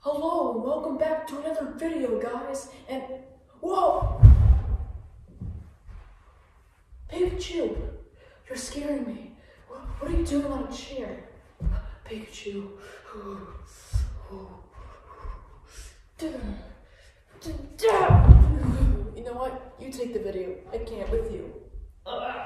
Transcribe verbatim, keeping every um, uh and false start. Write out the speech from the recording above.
Hello, and welcome back to another video, guys. And whoa, Pikachu, you're scaring me. What, what are you doing on a chair, Pikachu? You know what? You take the video. I can't with you.